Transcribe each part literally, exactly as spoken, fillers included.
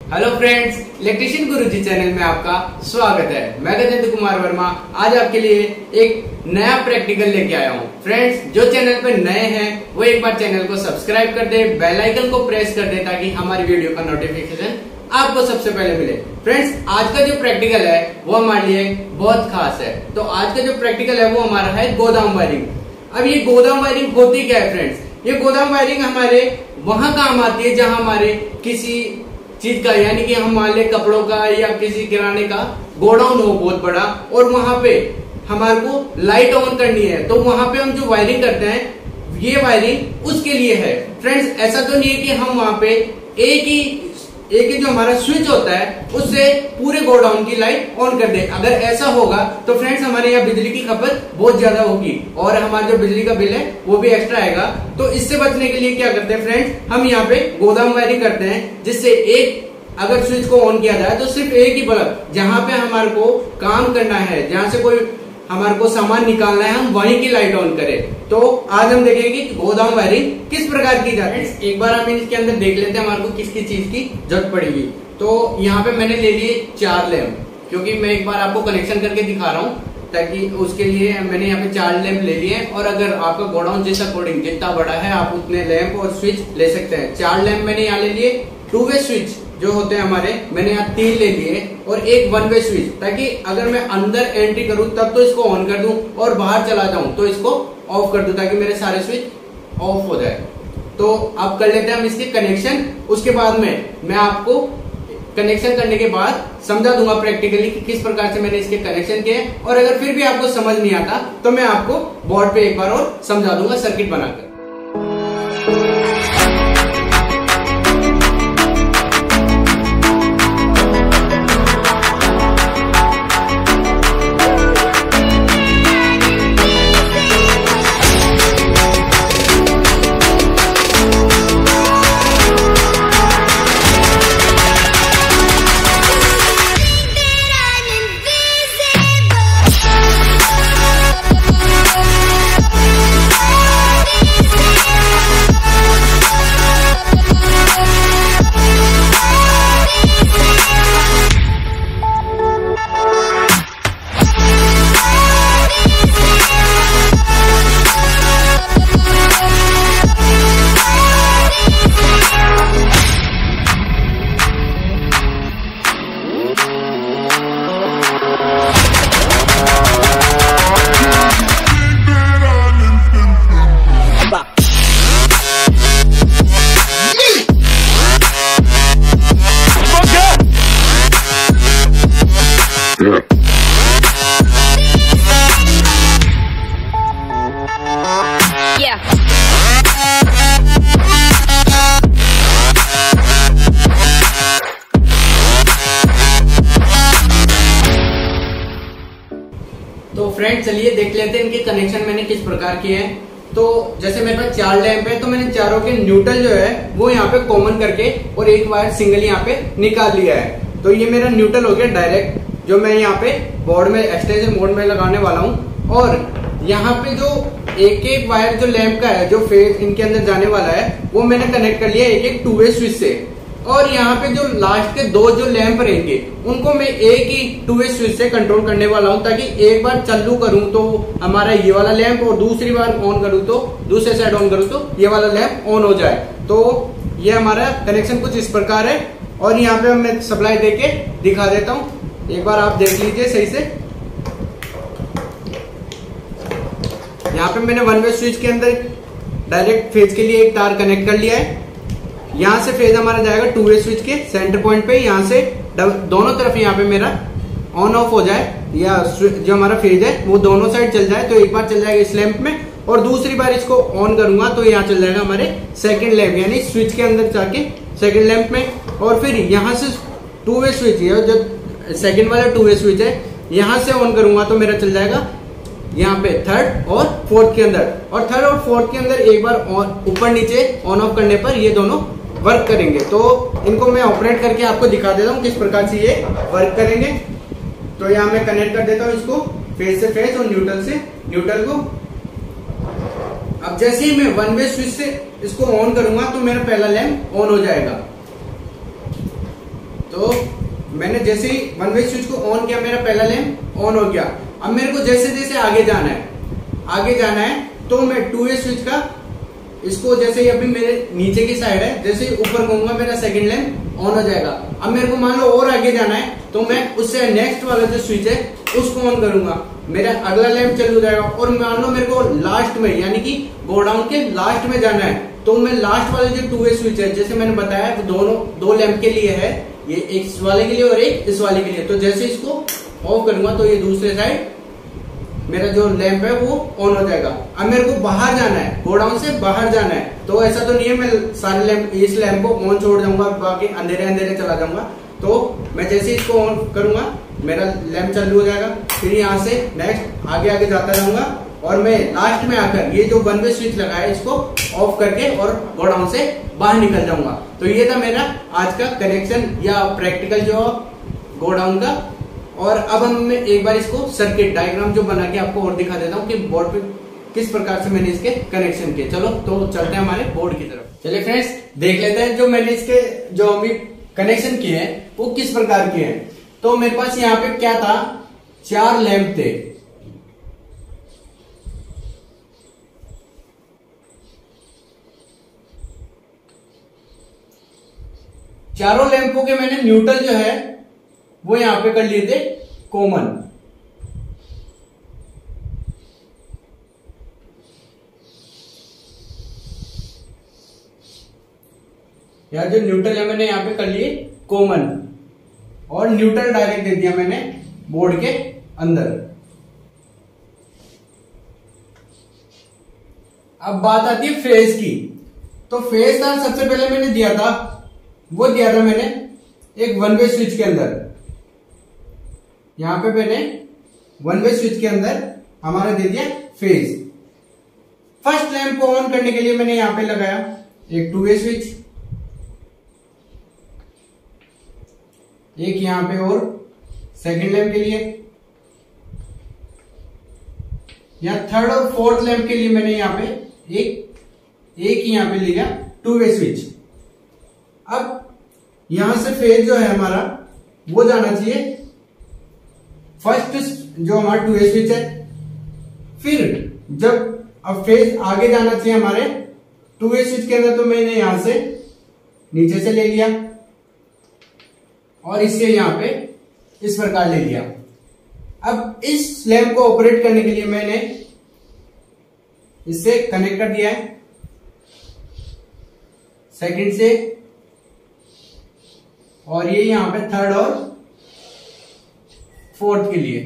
Hello friends, electrician Guruji channel में आपका स्वागत है। मैं गजेंद्र कुमार वर्मा आज आपके लिए एक नया प्रैक्टिकल लेके आया हूँ। फ्रेंड्स, जो चैनल पर नए हैं वो एक बार चैनल को सब्सक्राइब कर दे, बेल आइकन को प्रेस कर दे ताकि हमारी वीडियो का नोटिफिकेशन आपको सबसे पहले मिले। फ्रेंड्स, आज का जो प्रैक्टिकल है वो हमारे लिए बहुत खास है। तो आज का जो प्रैक्टिकल है वो हमारा है गोदाम वायरिंग। अब ये गोदाम वायरिंग होती क्या है फ्रेंड्स? ये गोदाम वायरिंग हमारे वहां काम आती है जहां हमारे किसी चीज का, यानी कि हम मान ले कपड़ों का या किसी किराने का गोडाउन हो बहुत बड़ा और वहां पे हमारे को लाइट ऑन करनी है, तो वहां पे हम जो वायरिंग करते हैं ये वायरिंग उसके लिए है। फ्रेंड्स, ऐसा तो नहीं है कि हम वहां पे एक ही एक ही जो हमारा स्विच होता है उससे पूरे गोडाउन की लाइट ऑन कर दे। अगर ऐसा होगा तो फ्रेंड्स हमारे यहाँ बिजली की खपत बहुत ज्यादा होगी और हमारा जो बिजली का बिल है वो भी एक्स्ट्रा आएगा। तो इससे बचने के लिए क्या करते हैं फ्रेंड्स, हम यहाँ पे गोदाम वायरिंग करते हैं जिससे एक अगर स्विच को ऑन किया जाए तो सिर्फ एक ही बल्ब, जहां पे हमारे को काम करना है, जहां से कोई हमारे को सामान निकालना है, हम वहीं की लाइट ऑन करें। तो आज हम देखेंगे कि गोदाम वायरिंग किस प्रकार की जाती है। एक बार हम इसके अंदर देख लेते हैं हमारे को किस किस चीज की जरूरत पड़ेगी। तो यहाँ पे मैंने ले लिए चार लैंप, क्योंकि मैं एक बार आपको कनेक्शन करके दिखा रहा हूँ ताकि उसके लिए मैंने यहाँ पे चार लैंप ले लिए हैं। और अगर आपका गोडाउन जिस अकॉर्डिंग जितना बड़ा है आप उतने लैंप और स्विच ले सकते हैं। चार लैंप मैंने यहाँ ले लिए। टू वे स्विच जो होते हैं हमारे, मैंने यहाँ तीन ले लिए और एक वन वे स्विच, ताकि अगर मैं अंदर एंट्री करूं तब तो इसको ऑन कर दूं और बाहर चला जाऊं तो इसको ऑफ कर दूं ताकि मेरे सारे स्विच ऑफ हो जाए। तो अब कर लेते हैं हम इसके कनेक्शन। उसके बाद में मैं आपको कनेक्शन करने के बाद समझा दूंगा प्रैक्टिकली कि किस प्रकार से मैंने इसके कनेक्शन किए। और अगर फिर भी आपको समझ नहीं आता तो मैं आपको बोर्ड पे एक बार और समझा दूंगा सर्किट बनाकर। तो फ्रेंड चलिए देख लेते हैं इनके कनेक्शन मैंने किस प्रकार किए हैं। तो जैसे मेरे पास चार लैंप है तो मैंने चारों के न्यूट्रल जो है वो यहाँ पे कॉमन करके और एक वायर सिंगल यहाँ पे निकाल लिया है। तो ये मेरा न्यूट्रल हो गया डायरेक्ट, जो मैं यहाँ पे बोर्ड में एक्सटेंशन मोड में लगाने वाला हूँ। और यहाँ पे जो एक एक वायर जो लैंप का है, जो फेज इनके अंदर जाने वाला है, वो मैंने कनेक्ट कर लिया एक एक टू वे स्विच से। और यहाँ पे जो लास्ट के दो जो लैंप रहेंगे उनको मैं एक ही टू वे स्विच से कंट्रोल करने वाला हूँ, ताकि एक बार चालू करूँ तो हमारा ये वाला लैंप और दूसरी बार ऑन करूँ तो दूसरे साइड ऑन करूँ तो ये वाला लैंप ऑन हो जाए। तो ये हमारा कनेक्शन कुछ इस प्रकार है। और यहाँ पे मैं सप्लाई देके दिखा देता हूँ, एक बार आप देख लीजिए सही से। यहाँ पे मैंने वन वे स्विच के अंदर डायरेक्ट फेज के लिए एक तार कनेक्ट कर लिया है। यहाँ से फेज हमारा जाएगा टू वे स्विच के सेंटर पॉइंट पे। यहाँ से दोनों तरफ यहाँ पे मेरा ऑन ऑफ हो जाए, या जो हमारा फेज है वो दोनों साइड चल जाए। तो एक बार चल जाएगा इस लैंप में और दूसरी बार इसको ऑन करूंगा तो यहाँ चल जाएगा हमारे सेकंड लैंप, यानी स्विच के अंदर जाके सेकंड लैंप में। और फिर यहाँ से टू वे स्विच है, जो सेकंड वाला टू वे स्विच है, यहाँ से ऑन करूंगा तो मेरा चल जाएगा यहाँ पे थर्ड और फोर्थ के अंदर। और थर्ड और फोर्थ के अंदर एक बार ऊपर नीचे ऑन ऑफ करने पर ये दोनों वर्क करेंगे। तो इनको मैं ऑपरेट करके आपको दिखा देता हूँ किस प्रकार से ये वर्क करेंगे। तो यहाँ मैं कनेक्ट कर देता हूँ इसको फेस से फेस और न्यूट्रल से न्यूट्रल को। अब जैसे ही मैं वन वे स्विच से इसको ऑन करूंगा तो मेरा पहला लैंप ऑन हो जाएगा। तो मैंने जैसे ही वन वे स्विच को ऑन किया, मेरा पहला लैंप ऑन हो गया। अब मेरे को जैसे जैसे आगे जाना है आगे जाना है तो मैं टू वे स्विच का इसको जैसे ही अभी मेरे नीचे की साइड है, जैसे ही ऊपर कहूंगा मेरा सेकंड लैंप ऑन हो जाएगा। अब मेरे को मान लो और आगे जाना है तो मैं उससे नेक्स्ट वाला जो स्विच है उसको ऑन करूंगा, मेरा अगला लैंप चालू हो जाएगा। और मान लो मेरे को लास्ट में यानी कि गोडाउन के लास्ट में जाना है तो मैं लास्ट वाले जो टू वे स्विच है, जैसे मैंने बताया तो दोनों दो लैंप के लिए है, ये एक इस वाले के लिए और एक इस वाले के लिए। तो जैसे इसको ऑफ करूंगा तो ये दूसरे साइड मेरा जो लैंप है वो ऑन हो जाएगा। अब मेरे को बाहर जाना है, गोडाउन से बाहर जाना है, तो ऐसा तो नहीं है मैं सारे लैंप इस लैंप को ऑन छोड़ दूंगा, बाकी अंधेरे अंधेरे चला जाऊंगा। तो मैं जैसे इसको ऑन करूंगा मेरा लैंप चालू हो जाएगा, फिर यहाँ से नेक्स्ट आगे आगे जाता रहूंगा और मैं लास्ट में आकर ये जो वन वे स्विच लगा है इसको ऑफ करके और गोडाउन से बाहर निकल जाऊंगा। तो ये था मेरा आज का कनेक्शन या प्रैक्टिकल जो गोडाउन का। और अब हम मैं एक बार इसको सर्किट डायग्राम जो बना के आपको और दिखा देता हूँ कि बोर्ड पे किस प्रकार से मैंने इसके कनेक्शन किए। चलो तो चलते हैं हमारे बोर्ड की तरफ। चलिए फ्रेंड्स देख लेते हैं जो मैंने इसके जो अभी कनेक्शन किए हैं वो किस प्रकार के हैं। तो मेरे पास यहाँ पे क्या था, चार लैंप थे। चारों लैंपों के मैंने न्यूट्रल जो है वो यहां पे कर लिए थे कॉमन। यार जो न्यूट्रल है मैंने यहां पे कर लिए कॉमन और न्यूट्रल डायरेक्ट दे दिया मैंने बोर्ड के अंदर। अब बात आती है फेज की। तो फेज था सबसे पहले मैंने दिया था, वो दिया था मैंने एक वन वे स्विच के अंदर। यहां पे मैंने वन वे स्विच के अंदर हमारा दे दिया फेज। फर्स्ट लैंप को ऑन करने के लिए मैंने यहां पे लगाया एक टू वे स्विच, एक यहां पे और सेकंड लैंप के लिए, या थर्ड और फोर्थ लैंप के लिए मैंने यहां पे एक एक ही यहां पे लिया टू वे स्विच। अब यहां से फेज जो है हमारा वो जाना चाहिए फर्स्ट जो हमारा टू वे स्विच है। फिर जब अब फेज आगे जाना चाहिए हमारे टू वे स्विच के अंदर, तो मैंने यहां से नीचे से ले लिया और इसे यहां पे इस प्रकार ले लिया। अब इस लैंप को ऑपरेट करने के लिए मैंने इससे कनेक्ट कर दिया है सेकंड से, और ये यहां पे थर्ड और फोर्थ के लिए।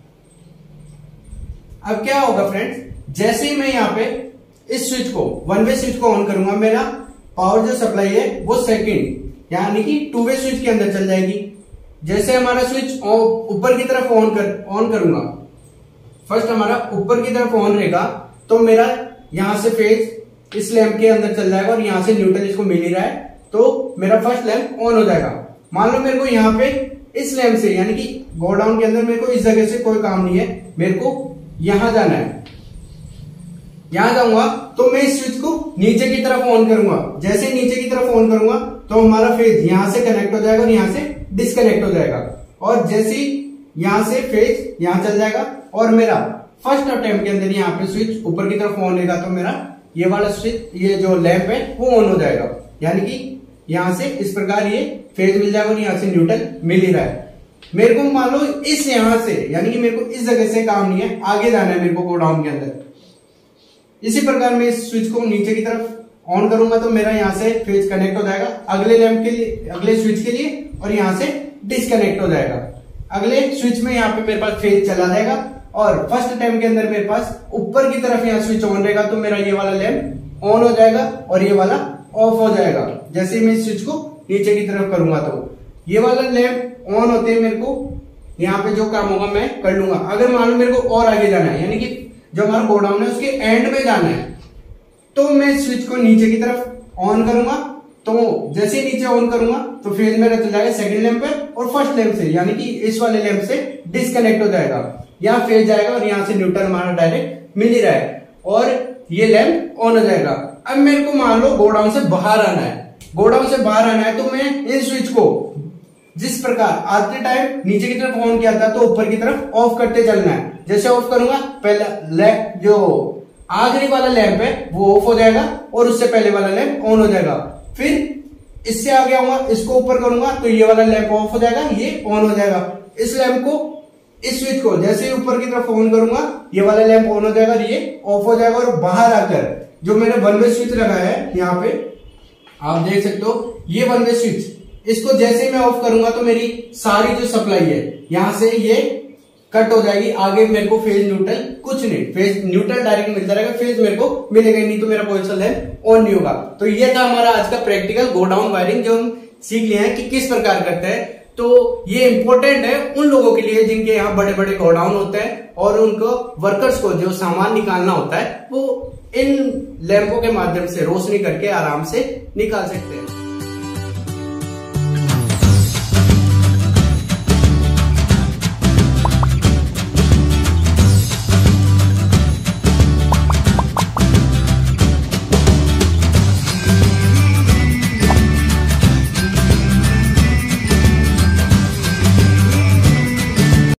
अब क्या होगा फ्रेंड्स, जैसे ही मैं यहां पे इस स्विच को वन वे स्विच को ऑन करूंगा, मेरा पावर जो सप्लाई है वो सेकंड यानी कि टू वे स्विच के अंदर चल जाएगी। जैसे हमारा स्विच ऊपर की तरफ ऑन कर ऑन करूंगा, फर्स्ट हमारा ऊपर की तरफ ऑन रहेगा, तो मेरा यहां से फेज इस लैंप के अंदर चल जाएगा और यहां से न्यूट्रल इसको मिल ही रहा है, तो मेरा फर्स्ट लैंप ऑन हो जाएगा। मान लो मेरे को यहां पे इस लैंप से यानी कि गोडाउन के अंदर मेरे को इस जगह से कोई काम नहीं है, मेरे को यहां जाना है। यहां जाऊंगा तो मैं इस स्विच को नीचे की तरफ ऑन करूंगा। जैसे नीचे की तरफ ऑन करूंगा तो हमारा फेज यहां से कनेक्ट हो जाएगा और यहां से डिस्कनेक्ट हो जाएगा। और जैसे ही यहां से फेज यहां चल जाएगा और मेरा फर्स्ट अटेम्प्ट के अंदर यहां पे स्विच ऊपर की तरफ ऑन रहेगा, तो मेरा ये वाला स्विच ये जो लैंप है वो ऑन हो जाएगा। यानी कि यहां से इस प्रकार ये फेज मिल जाएगा और यहां से न्यूट्रल मिल ही रहा है। मेरे को मान लो इस यहां से यानी कि मेरे को इस जगह से काम नहीं है, आगे जाना है मेरे को गोडाउन के अंदर। इसी प्रकार मैं इस स्विच को नीचे की तरफ ऑन करूंगा तो मेरा यहां से फेज कनेक्ट हो जाएगा अगले लैंप के लिए, अगले स्विच के लिए, और यहां से डिस्कनेक्ट हो जाएगा। अगले स्विच में यहाँ पे मेरे पास फेज चला जाएगा और फर्स्ट टाइम के अंदर मेरे पास ऊपर की तरफ यहाँ स्विच ऑन रहेगा, तो मेरा ये वाला लैंप ऑन हो जाएगा और ये वाला ऑफ हो जाएगा। जैसे मैं इस स्विच को नीचे की तरफ करूंगा तो ये वाला लैंप ऑन होते हैं, मेरे को यहाँ पे जो काम होगा मैं कर लूंगा। अगर मान लो मेरे को और आगे जाना है यानी कि जो हमारा गोडाउन है उसके एंड में जाना है, तो मैं स्विच को नीचे की तरफ ऑन करूंगा। तो जैसे ही नीचे ऑन करूंगा तो फेज मेरा चल जाएगा सेकंड लैंप पे और फर्स्ट लैंप से यानी कि इस वाले लैंप से डिस्कनेक्ट हो जाएगा। यहाँ फेज जाएगा और यहाँ से न्यूट्रल हमारा डायरेक्ट मिल ही रहा है और ये लैंप ऑन हो जाएगा। अब मेरे को मान लो गोडाउन से बाहर आना है, गोडाउन से बाहर आना है तो मैं इस स्विच को जिस प्रकार आते टाइम नीचे की तरफ ऑन किया था तो ऊपर की तरफ ऑफ करते चलना है। जैसे ऑफ करूंगा पहला लैंप जो आखिरी वाला लैंप है वो ऑफ हो जाएगा और उससे पहले वाला लैंप ऑन हो जाएगा। फिर इससे आगे आऊंगा, इसको ऊपर करूंगा तो ये वाला लैंप ऑफ हो जाएगा, ये ऑन हो जाएगा। इस लैंप को इस स्विच को जैसे ही ऊपर की तरफ ऑन करूंगा ये वाला लैंप ऑन हो जाएगा, ये ऑफ हो जाएगा। और बाहर आकर जो मैंने वन वे स्विच लगाया है यहाँ पे आप देख सकते हो, ये वन वे स्विच, इसको जैसे ही मैं ऑफ करूंगा तो मेरी सारी जो सप्लाई है यहां से ये कट हो जाएगी। आगे मेरे को फेज न्यूट्रल कुछ नहीं, फेज न्यूट्रल डायरेक्ट मिलता रहेगा, फेज मेरे को मिलेगा नहीं तो मेरा पोटेंशियल लैंप ऑन नहीं होगा। तो ये था हमारा आज का प्रैक्टिकल गोडाउन वायरिंग जो हम सीख लिए हैं कि किस प्रकार करते हैं। तो ये इंपॉर्टेंट है उन लोगों के लिए जिनके यहाँ बड़े बड़े गोडाउन होते हैं और उनको वर्कर्स को जो सामान निकालना होता है वो इन लैंपों के माध्यम से रोशनी करके आराम से निकाल सकते हैं।